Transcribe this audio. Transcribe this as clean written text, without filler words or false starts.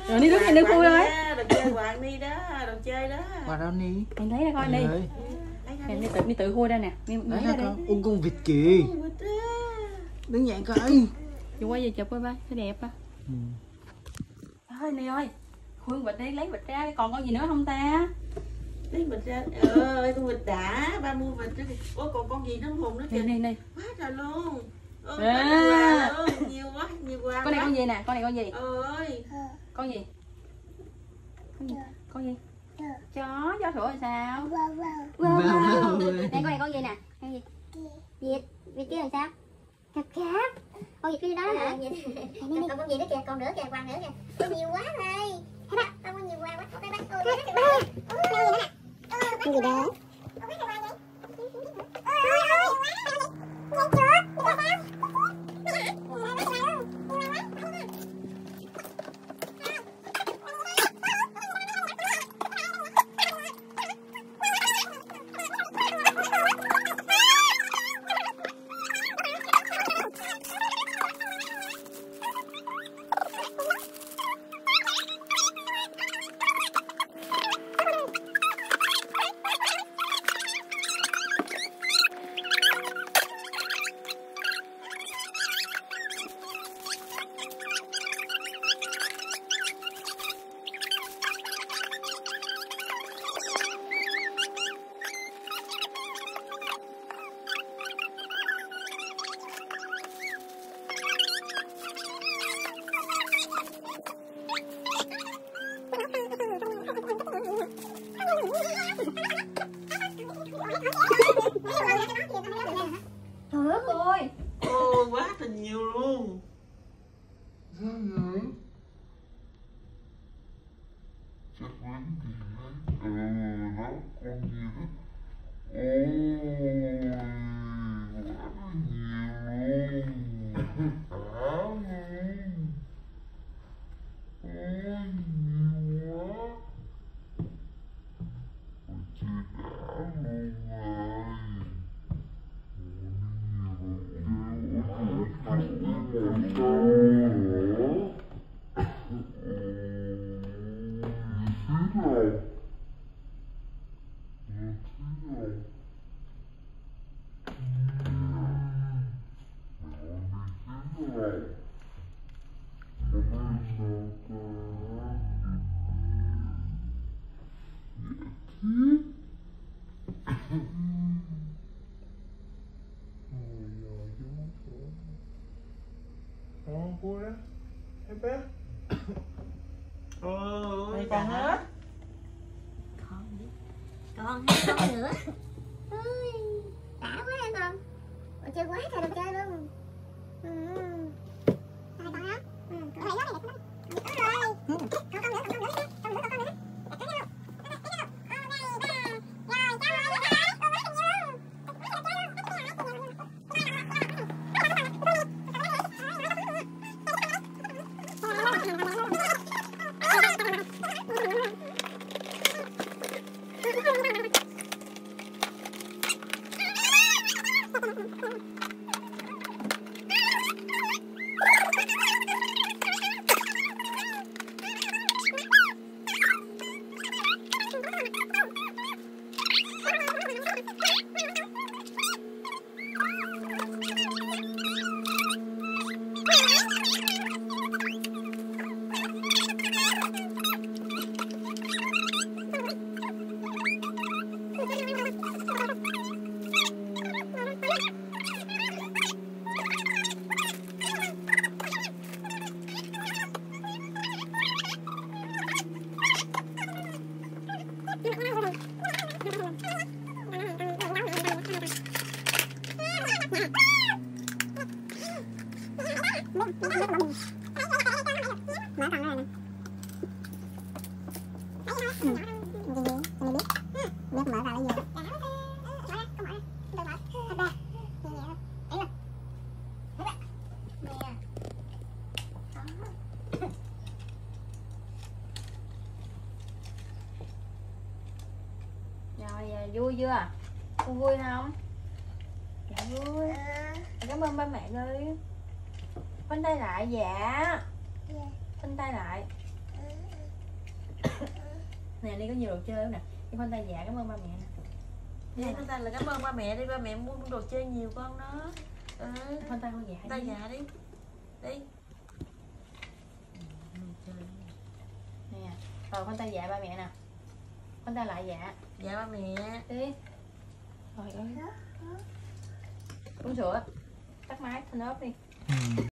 Rồi đi đứng lên đi khui rồi. Đồ chơi quạt đi đó, đồ chơi đó. Qua đâu đi. Em lấy ra coi đi. Em đi tự khui ra nè. Lấy ra con. Ôi con vịt kìa. Đứng dậy coi. Chị quay về chụp coi ba, thấy đẹp á. Thôi Ni ơi, khui vịt đi, lấy vịt ra, còn con gì nữa không ta? Lấy vịt ra, ơi con vịt đã, ba mua vịt đó. Ủa còn con gì nó hùng nữa kìa. Ni. Quá trời luôn. Nhiều quá, nhiều quá. Con này con gì nè, con này con gì? Ơi. Con gì? Con gì? Chó sủa rồi sao? Đây con này con gì nè? Con gì? Vịt kia làm sao? Cặp cáp. Con vịt kia đó hả? Còn con gì nữa kìa, còn nữa kìa, quàng nữa kìa. Có nhiều quá rồi. Thấy đó, con có nhiều quàng quá. Đây bác. Con gì đó? Trời đất ơi. Ồ, quá là nhiều luôn. Chắc bánh gì đấy. Đó, con gì đó. Ôi, quá là nhiều luôn. Đã luôn. Ôi, nhiều quá. Ôi, chị đã luôn rồi. Vui đó. Em bé. Ôi, còn hết. Còn hai con nữa. Ôi, đã quá em con. Ôi, chơi quá trời đồ chơi luôn. Hai con đó. Cửa này nó đẹp lắm. Có rồi. Con nữa. Rồi vui chưa? Con vui không? Dạ vui. Cảm ơn ba mẹ đi. Phanh tay lại dạ. Phanh tay lại. Nè đi có nhiều đồ chơi không nè. Đi con tay dạ cảm ơn ba mẹ nè. Đi con tay là cảm ơn ba mẹ đi, ba mẹ mua đồ chơi nhiều con đó. Con tay con dạ. Tay dạ đi. Đi. Nè. Rồi con tay dạ ba mẹ nè. Con tay lại dạ. Dạ ba mẹ. Đi. Rồi ơi. Uống sữa. Tắt máy, turn off đi.